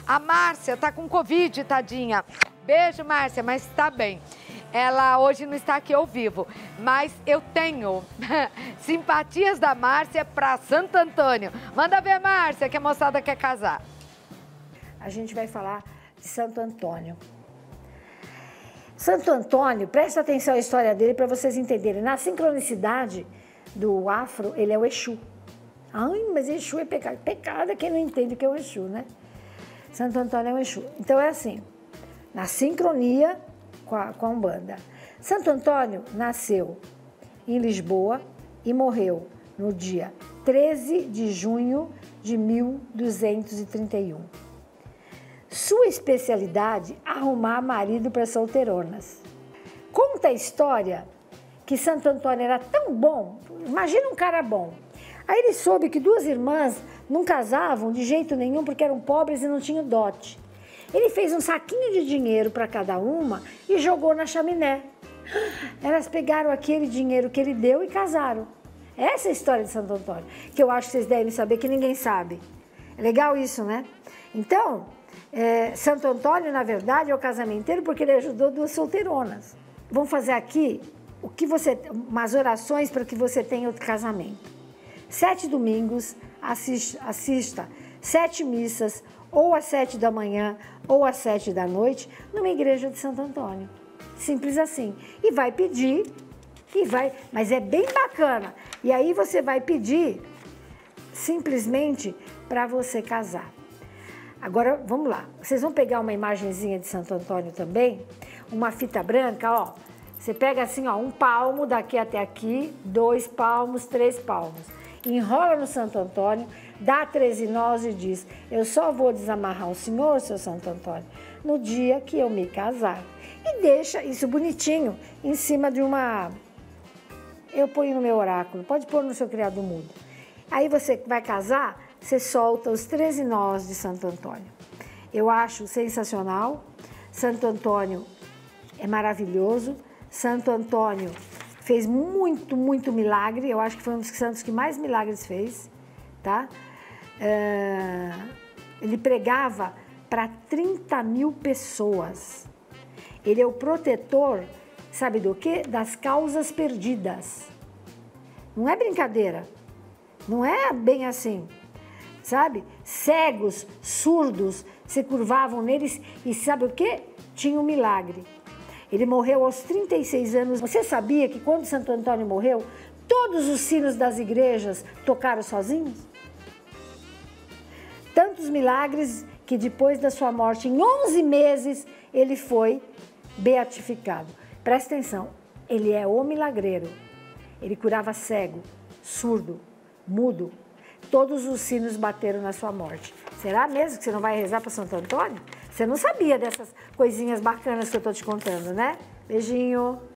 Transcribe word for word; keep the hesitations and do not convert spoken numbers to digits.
A Márcia tá com Covid, tadinha. Beijo, Márcia, mas tá bem. Ela hoje não está aqui ao vivo, mas eu tenho simpatias da Márcia para Santo Antônio. Manda ver, Márcia, que a moçada quer casar. A gente vai falar de Santo Antônio. Santo Antônio, presta atenção à história dele para vocês entenderem. Na sincronicidade do afro, ele é o Exu. Ai, mas Exu é pecado. Pecado é quem não entende o que é o Exu, né? Santo Antônio é o Exu. Então é assim, na sincronia com a, com a Umbanda. Santo Antônio nasceu em Lisboa e morreu no dia treze de junho de mil duzentos e trinta e um. Sua especialidade, arrumar marido para solteironas. Conta a história que Santo Antônio era tão bom, imagina um cara bom. Aí ele soube que duas irmãs não casavam de jeito nenhum porque eram pobres e não tinham dote. Ele fez um saquinho de dinheiro para cada uma e jogou na chaminé. Elas pegaram aquele dinheiro que ele deu e casaram. Essa é a história de Santo Antônio, que eu acho que vocês devem saber, que ninguém sabe. É legal isso, né? Então, é, Santo Antônio, na verdade, é o casamenteiro porque ele ajudou duas solteironas. Vamos fazer aqui o que você, umas orações para que você tenha outro casamento. Sete domingos, assista, assista sete missas, ou às sete da manhã, ou às sete da noite, numa igreja de Santo Antônio. Simples assim. E vai pedir, e vai, mas é bem bacana. E aí você vai pedir simplesmente para você casar. Agora, vamos lá. Vocês vão pegar uma imagenzinha de Santo Antônio também, uma fita branca, ó. Você pega assim, ó, um palmo daqui até aqui, dois palmos, três palmos. Enrola no Santo Antônio, dá treze nós e diz: eu só vou desamarrar o senhor, seu Santo Antônio, no dia que eu me casar. E deixa isso bonitinho em cima de uma... Eu ponho no meu oráculo, pode pôr no seu criado mudo. Aí você vai casar, você solta os treze nós de Santo Antônio. Eu acho sensacional. Santo Antônio é maravilhoso. Santo Antônio fez muito, muito milagre. Eu acho que foi um dos santos que mais milagres fez, tá? É... Ele pregava para trinta mil pessoas. Ele é o protetor, sabe do quê? Das causas perdidas. Não é brincadeira. Não é bem assim, sabe? Cegos, surdos, se curvavam neles e sabe o quê? Tinha um milagre. Ele morreu aos trinta e seis anos. Você sabia que quando Santo Antônio morreu, todos os sinos das igrejas tocaram sozinhos? Tantos milagres que depois da sua morte, em onze meses, ele foi beatificado. Presta atenção, ele é o milagreiro. Ele curava cego, surdo, mudo. Todos os sinos bateram na sua morte. Será mesmo que você não vai rezar para Santo Antônio? Você não sabia dessas coisinhas bacanas que eu estou te contando, né? Beijinho.